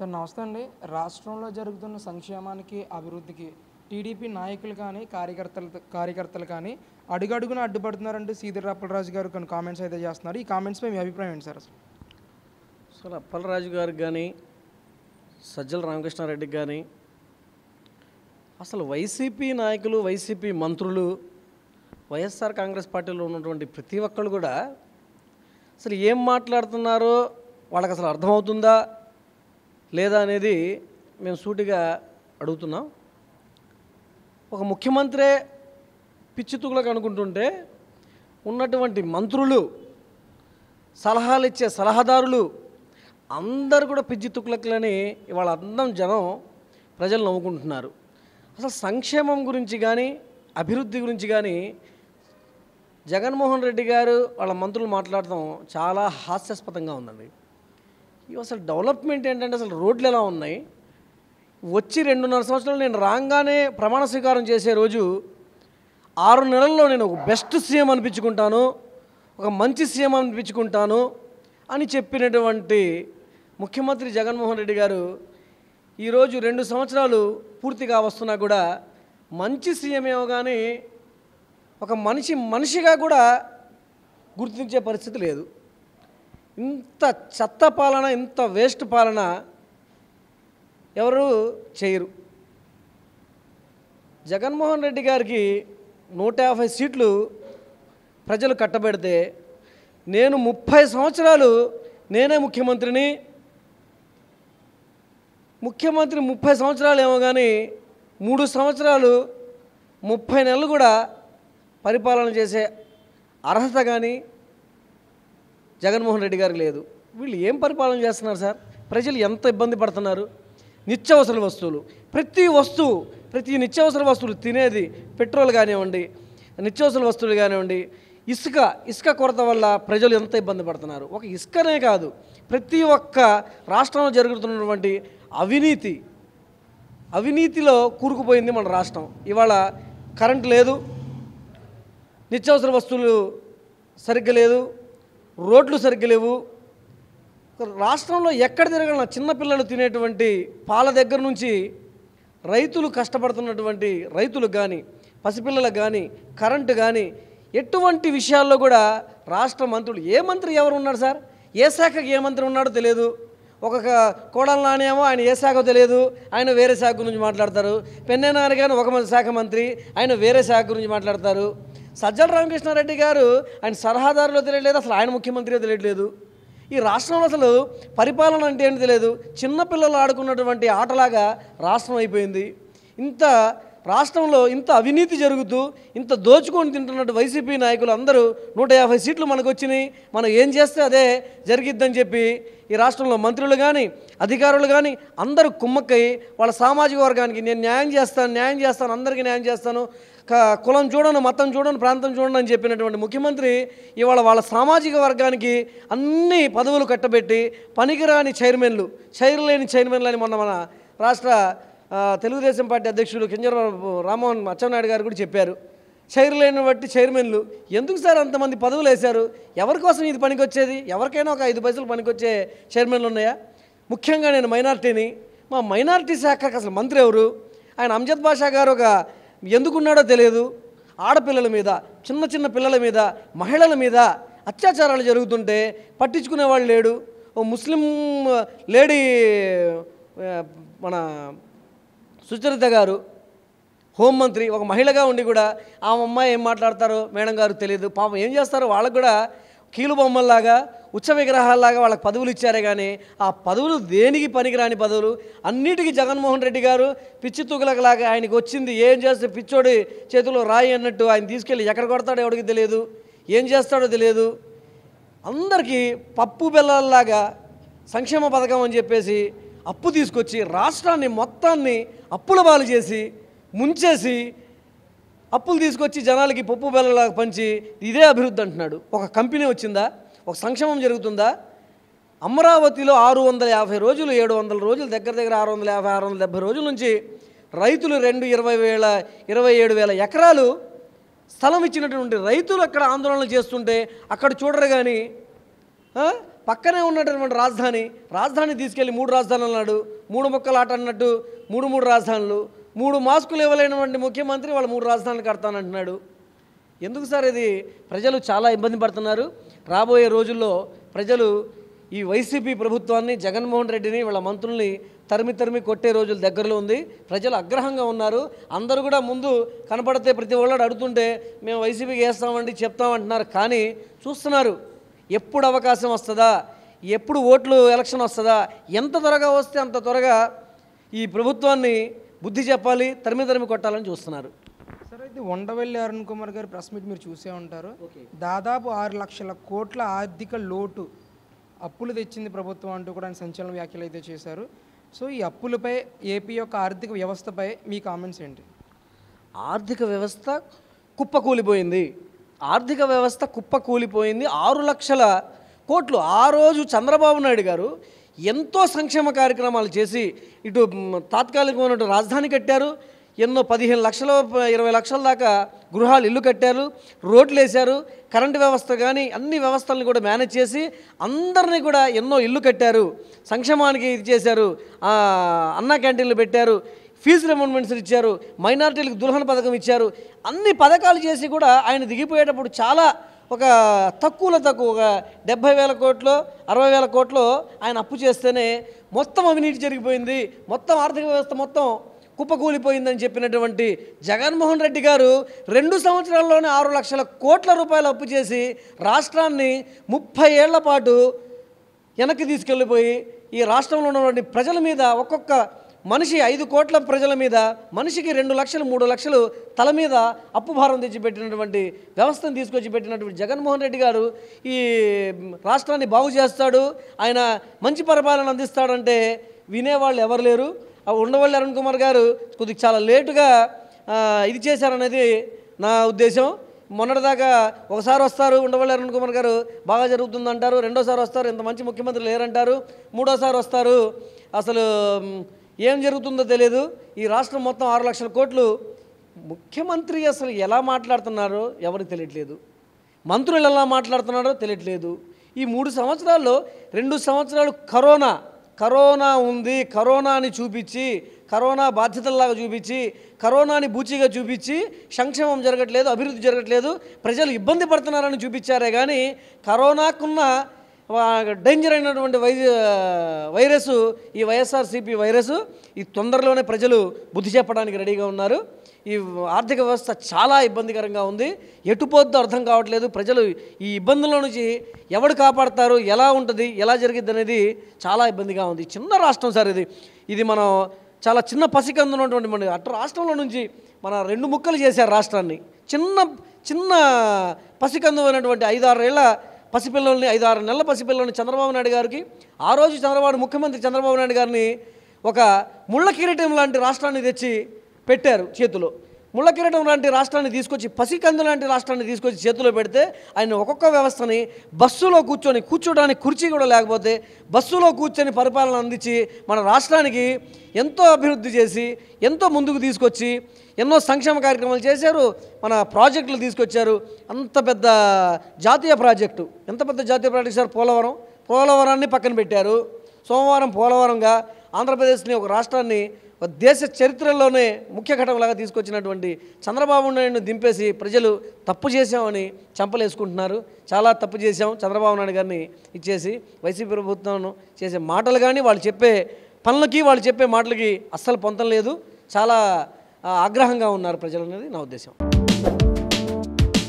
Sir నమస్తే అండి. రాష్ట్రంలో జరుగుతున్న సంక్షేమానికి, అభివృద్ధికి టీడీపీ నాయకులు కానీ, కార్యకర్తలు కానీ అడుగడుగున అడ్డుపడుతున్నారంటూ సీదిరి అప్పలరాజు గారు కొన్ని కామెంట్స్ అయితే చేస్తున్నారు. ఈ కామెంట్స్పై మీ అభిప్రాయం ఏంటి సార్? అసలు అప్పలరాజు గారికి కానీ, సజ్జల రామకృష్ణారెడ్డికి కానీ, అసలు వైసీపీ నాయకులు, వైసీపీ మంత్రులు, వైఎస్ఆర్ కాంగ్రెస్ పార్టీలో ఉన్నటువంటి ప్రతి ఒక్కళ్ళు కూడా అసలు ఏం మాట్లాడుతున్నారో వాళ్ళకి అసలు అర్థమవుతుందా లేదా అనేది మేము సూటిగా అడుగుతున్నాం. ఒక ముఖ్యమంత్రే పిచ్చితుగులకు అనుకుంటుంటే ఉన్నటువంటి మంత్రులు, సలహాలు ఇచ్చే సలహాదారులు అందరూ కూడా పిచ్చితుగులకులని ఇవాళ జనం ప్రజలు నవ్వుకుంటున్నారు. అసలు సంక్షేమం గురించి కానీ, అభివృద్ధి గురించి కానీ జగన్మోహన్ రెడ్డి గారు వాళ్ళ మంత్రులు మాట్లాడటం చాలా హాస్యాస్పదంగా ఉందండి. ఇవి అసలు డెవలప్మెంట్ ఏంటంటే అసలు రోడ్లు ఎలా ఉన్నాయి, వచ్చి 2.5 సంవత్సరాలు నేను రాగానే ప్రమాణ స్వీకారం చేసే రోజు 6 నెలల్లో నేను ఒక బెస్ట్ సీఎం అనిపించుకుంటాను, ఒక మంచి సీఎం అనిపించుకుంటాను అని చెప్పినటువంటి ముఖ్యమంత్రి జగన్మోహన్ రెడ్డి గారు ఈరోజు 2 సంవత్సరాలు పూర్తిగా వస్తున్నా కూడా మంచి సీఎం ఏమో కానీ ఒక మనిషిగా కూడా గుర్తించే పరిస్థితి లేదు. ఇంత చెత్త పాలన, ఇంత వేస్ట్ పాలన ఎవరు చేయరు. జగన్మోహన్ రెడ్డి గారికి 150 సీట్లు ప్రజలు కట్టబెడితే నేను 30 సంవత్సరాలు నేనే ముఖ్యమంత్రిని, ముఖ్యమంత్రి 30 సంవత్సరాలు ఏమో కానీ 3 సంవత్సరాలు 30 నెలలు కూడా పరిపాలన చేసే అర్హత కానీ జగన్మోహన్ రెడ్డి గారికి లేదు. వీళ్ళు ఏం పరిపాలన చేస్తున్నారు సార్? ప్రజలు ఎంత ఇబ్బంది పడుతున్నారు. నిత్యావసర వస్తువులు, ప్రతి నిత్యావసర వస్తువులు, తినేది పెట్రోల్ కానివ్వండి, నిత్యావసర వస్తువులు కానివ్వండి, ఇసుక కొరత వల్ల ప్రజలు ఎంత ఇబ్బంది పడుతున్నారు. ఒక ఇసుకనే కాదు, ప్రతి ఒక్క రాష్ట్రంలో జరుగుతున్నటువంటి అవినీతిలో కూరుకుపోయింది మన రాష్ట్రం. ఇవాళ కరెంటు లేదు, నిత్యావసర వస్తువులు సరిగ్గా లేదు, రోడ్లు సరిగ్గా లేవు. రాష్ట్రంలో ఎక్కడ తిరగలన్నా చిన్నపిల్లలు తినేటువంటి పాల దగ్గర నుంచి రైతులు కష్టపడుతున్నటువంటి రైతులకు కానీ, పసిపిల్లలకు కానీ, కరెంటు కానీ, ఎటువంటి విషయాల్లో కూడా రాష్ట్ర మంత్రులు, ఏ మంత్రి ఎవరు ఉన్నారు సార్? ఏ శాఖకి ఏ మంత్రి ఉన్నాడో తెలియదు. ఒక కోడల నానేమో ఆయన ఏ శాఖ తెలియదు, ఆయన వేరే శాఖ గురించి మాట్లాడతారు. పెన్నేనాని కానీ ఒక శాఖ మంత్రి, ఆయన వేరే శాఖ గురించి మాట్లాడతారు. సజ్జల రామకృష్ణారెడ్డి గారు ఆయన సలహాదారులో తెలియలేదు, అసలు ఆయన ముఖ్యమంత్రిలో తెలియట్లేదు. ఈ రాష్ట్రంలో అసలు పరిపాలన అంటే ఏంటి తెలియదు. చిన్నపిల్లలు ఆడుకున్నటువంటి ఆటలాగా రాష్ట్రం అయిపోయింది. రాష్ట్రంలో ఇంత అవినీతి జరుగుతూ ఇంత దోచుకొని తింటున్నట్టు వైసీపీ నాయకులు అందరూ 150 సీట్లు మనకు వచ్చినాయి, మనం ఏం చేస్తే అదే జరిగిద్దని చెప్పి ఈ రాష్ట్రంలో మంత్రులు కానీ, అధికారులు కానీ అందరూ కుమ్మక్కై వాళ్ళ సామాజిక వర్గానికి నేను న్యాయం చేస్తాను, అందరికీ న్యాయం చేస్తాను, కులం చూడను, మతం చూడను, ప్రాంతం చూడను అని చెప్పినటువంటి ముఖ్యమంత్రి ఇవాళ వాళ్ళ సామాజిక వర్గానికి అన్ని పదవులు కట్టబెట్టి పనికిరాని చైర్మన్లు అని మొన్న మన రాష్ట్ర తెలుగుదేశం పార్టీ అధ్యక్షులు కింజరాపు రామ్మోహన్ అచ్చెన్నాయుడు గారు కూడా చెప్పారు. చైర్మన్లు బట్టి చైర్మన్లు ఎందుకు సార్ అంతమంది పదవులు వేశారు? ఎవరి కోసం ఇది పనికొచ్చేది? ఎవరికైనా ఒక 5 పైసలు పనికొచ్చే చైర్మన్లు ఉన్నాయా? ముఖ్యంగా నేను మైనార్టీని, మా మైనార్టీ శాఖకు అసలు మంత్రి ఎవరు? ఆయన అంజద్ బాషా గారు ఎందుకున్నాడో తెలియదు. ఆడపిల్లల మీద, చిన్న పిల్లల మీద, మహిళల మీద అత్యాచారాలు జరుగుతుంటే పట్టించుకునేవాళ్ళు లేడు. ఓ ముస్లిం లేడీ మన సుచరిత గారు హోంమంత్రి, ఒక మహిళగా ఉండి కూడా ఆ అమ్మాయి ఏం మాట్లాడతారో మేడం గారు తెలియదు. పాపం ఏం చేస్తారో వాళ్ళకు కూడా కీలు బొమ్మల్లాగా, ఉచ్చ విగ్రహాల్లాగా వాళ్ళకి పదవులు ఇచ్చారే కానీ ఆ పదవులు దేనికి పనికిరాని పదవులు. అన్నిటికీ జగన్మోహన్ రెడ్డి గారు పిచ్చి తుగులకలాగా ఆయనకు వచ్చింది ఏం చేస్తే పిచ్చోడి చేతిలో రాయి అన్నట్టు ఆయన తీసుకెళ్ళి ఎక్కడ కొడతాడో ఎవడికి తెలియదు, ఏం చేస్తాడో తెలియదు. అందరికీ పప్పు బెల్లాల్లాగా సంక్షేమ పథకం అని చెప్పేసి అప్పు తీసుకొచ్చి రాష్ట్రాన్ని మొత్తాన్ని అప్పుల పాలు చేసి ముంచేసి అప్పులు తీసుకొచ్చి జనాలకి పప్పు బెల్లలాగా పంచి ఇదే అభివృద్ధి అంటున్నాడు. ఒక కంపెనీ వచ్చిందా? ఒక సంక్షేమం జరుగుతుందా? అమరావతిలో 650 రోజులు, 700 రోజులు, దగ్గర 650, 670 రోజుల నుంచి రైతులు 27,000 ఎకరాలు స్థలం ఇచ్చినటువంటి రైతులు అక్కడ ఆందోళనలు చేస్తుంటే అక్కడ చూడరు కానీ పక్కనే ఉన్నటువంటి రాజధాని తీసుకెళ్ళి 3 రాజధానులు అన్నాడు. 3 ముక్కలు ఆట అన్నట్టు 3 రాజధానులు. 3 మాస్కులు ఇవ్వలేనటువంటి ముఖ్యమంత్రి వాళ్ళు 3 రాజధానులు కడతానంటున్నాడు. ఎందుకు సార్ ఇది? ప్రజలు చాలా ఇబ్బంది పడుతున్నారు. రాబోయే రోజుల్లో ప్రజలు ఈ వైసీపీ ప్రభుత్వాన్ని, జగన్మోహన్ రెడ్డిని, వాళ్ళ మంత్రుల్ని తరిమి కొట్టే రోజులు దగ్గరలో ఉంది. ప్రజలు ఆగ్రహంగా ఉన్నారు. అందరూ కూడా ముందు కనపడితే ప్రతి ఒళ్ళడు అడుగుతుంటే మేము వైసీపీకి వేస్తామండి చెప్తామంటున్నారు. కానీ చూస్తున్నారు ఎప్పుడు అవకాశం వస్తుందా, ఎప్పుడు ఓట్లు ఎలక్షన్ వస్తుందా, ఎంత త్వరగా వస్తే అంత త్వరగా ఈ ప్రభుత్వాన్ని బుద్ధి చెప్పాలి, తరిమి కొట్టాలని చూస్తున్నారు. సరే, ఇది ఉండవల్లి అరుణ్ కుమార్ గారి ప్రెస్ మీట్ మీరు చూసే ఉంటారు. దాదాపు 6 లక్షల కోట్ల ఆర్థిక లోటు అప్పులు తెచ్చింది ప్రభుత్వం అంటూ కూడా ఆయన సంచలన వ్యాఖ్యలు అయితే చేశారు. సో ఈ అప్పులపై, ఏపీ యొక్క ఆర్థిక వ్యవస్థపై మీ కామెంట్స్ ఏంటి? ఆర్థిక వ్యవస్థ కుప్పకూలిపోయింది. 6 లక్షల కోట్లు. ఆ రోజు చంద్రబాబు నాయుడు గారు ఎంతో సంక్షేమ కార్యక్రమాలు చేసి ఇటు తాత్కాలికమైన రాజధాని కట్టారు, ఎన్నో 15 లక్షలు 20 లక్షల దాకా గృహాలు ఇల్లు కట్టారు, రోడ్లు వేశారు, కరెంటు వ్యవస్థ కానీ అన్ని వ్యవస్థలను కూడా మేనేజ్ చేసి అందరినీ కూడా ఎన్నో ఇల్లు కట్టారు, సంక్షేమానికి ఇది చేశారు, అన్నా క్యాంటీన్లు పెట్టారు, ఫీజు రిమెంబర్మెంట్స్ ఇచ్చారు, మైనారిటీలకు దుల్హన్ పథకం ఇచ్చారు. అన్ని పథకాలు చేసి కూడా ఆయన దిగిపోయేటప్పుడు చాలా ఒక తక్కువ ఒక 70,000 కోట్లు 60,000 కోట్లు ఆయన అప్పు చేస్తేనే మొత్తం అవినీతి జరిగిపోయింది, మొత్తం ఆర్థిక వ్యవస్థ మొత్తం కుప్పకూలిపోయిందని చెప్పినటువంటి జగన్మోహన్ రెడ్డి గారు 2 సంవత్సరాల్లోనే 6 లక్షల కోట్ల రూపాయలు అప్పు చేసి రాష్ట్రాన్ని 30 ఏళ్ల పాటు వెనక్కి తీసుకెళ్ళిపోయి ఈ రాష్ట్రంలో ఉన్నటువంటి ప్రజల మీద, ఒక్కొక్క మనిషి 5 కోట్ల ప్రజల మీద మనిషికి 2 లక్షలు 3 లక్షలు తల మీద అప్పు భారం తెచ్చిపెట్టినటువంటి వ్యవస్థను తీసుకొచ్చి పెట్టినటువంటి జగన్మోహన్ రెడ్డి గారు ఈ రాష్ట్రాన్ని బాగు చేస్తాడు, ఆయన మంచి పరిపాలన అందిస్తాడంటే వినేవాళ్ళు ఎవరు లేరు. ఉండవల్లి అరుణ్ కుమార్ గారు కొద్దిగా చాలా లేటుగా ఇది చేశారనేది నా ఉద్దేశం. మొన్నటిదాకా ఒకసారి వస్తారు ఉండవల్లి అరుణ్ కుమార్ గారు, బాగా జరుగుతుందంటారు, రెండోసారి వస్తారు, ఇంత మంచి ముఖ్యమంత్రి లేరంటారు, మూడోసారి వస్తారు, అసలు ఏం జరుగుతుందో తెలియదు. ఈ రాష్ట్రం మొత్తం 6 లక్షల కోట్లు. ముఖ్యమంత్రి అసలు ఎలా మాట్లాడుతున్నారో ఎవరికి తెలియట్లేదు, మంత్రులు ఎలా మాట్లాడుతున్నారో తెలియట్లేదు. ఈ 3 సంవత్సరాల్లో 2 సంవత్సరాలు కరోనా ఉంది, కరోనాని చూపించి, కరోనా బాధ్యతల్లాగా చూపించి, కరోనాని బూచిగా చూపించి సంక్షేమం జరగట్లేదు, అభివృద్ధి జరగట్లేదు, ప్రజలు ఇబ్బంది పడుతున్నారని చూపించారే కానీ కరోనాకున్న డేంజర్ అయినటువంటి వైరస్ ఈ వైఎస్ఆర్సీపీ వైరస్ ఈ తొందరలోనే ప్రజలు బుద్ధి చెప్పడానికి రెడీగా ఉన్నారు. ఈ ఆర్థిక వ్యవస్థ చాలా ఇబ్బందికరంగా ఉంది, ఎటుపోద్దో అర్థం కావట్లేదు. ప్రజలు ఈ ఇబ్బందుల నుంచి ఎవడు కాపాడతారు, ఎలా ఉంటుంది, ఎలా జరిగిద్ది అనేది చాలా ఇబ్బందిగా ఉంది. చిన్న రాష్ట్రం సార్ ఇది మనం చాలా చిన్న పసికందున్నటువంటి అటు రాష్ట్రంలో నుంచి మన 2 ముక్కలు చేశారు రాష్ట్రాన్ని. చిన్న పసికందు అయినటువంటి 5-6 ఏళ్ల పసిపిల్లల్ని, 5-6 నెలల పసిపిల్లల్ని చంద్రబాబు నాయుడు గారికి, ఆ రోజు ముఖ్యమంత్రి చంద్రబాబు నాయుడు గారిని ఒక ముళ్ళ కిరీటం లాంటి రాష్ట్రాన్ని తెచ్చి పెట్టారు చేతిలో. ముళ్ళ కిరీటం లాంటి రాష్ట్రాన్ని తీసుకొచ్చి, పసికందు లాంటి రాష్ట్రాన్ని తీసుకొచ్చి చేతిలో పెడితే ఆయన ఒక్కొక్క వ్యవస్థని బస్సులో కూర్చోడానికి కుర్చీ కూడా లేకపోతే బస్సులో కూర్చొని పరిపాలన అందించి మన రాష్ట్రానికి ఎంతో అభివృద్ధి చేసి, ఎంతో ముందుకు తీసుకొచ్చి ఎన్నో సంక్షేమ కార్యక్రమాలు చేశారు, మన ప్రాజెక్టులు తీసుకొచ్చారు. అంత పెద్ద జాతీయ ప్రాజెక్టు, ఎంత పెద్ద జాతీయ ప్రాజెక్టు సార్, పోలవరాన్ని పక్కన పెట్టారు. సోమవారం పోలవరంగా ఆంధ్రప్రదేశ్ని ఒక రాష్ట్రాన్ని దేశ చరిత్రలోనే ముఖ్య ఘటనలాగా తీసుకొచ్చినటువంటి చంద్రబాబు నాయుడుని దింపేసి ప్రజలు తప్పు చేశామని చంపలేసుకుంటున్నారు. చాలా తప్పు చేశాం చంద్రబాబు నాయుడు గారిని ఇచ్చేసి. వైసీపీ ప్రభుత్వం చేసే మాటలు కానీ వాళ్ళు చెప్పే పనులకి, వాళ్ళు చెప్పే మాటలకి అస్సలు పొంతం లేదు. చాలా ఆగ్రహంగా ఉన్నారు ప్రజలు అనేది నా ఉద్దేశం.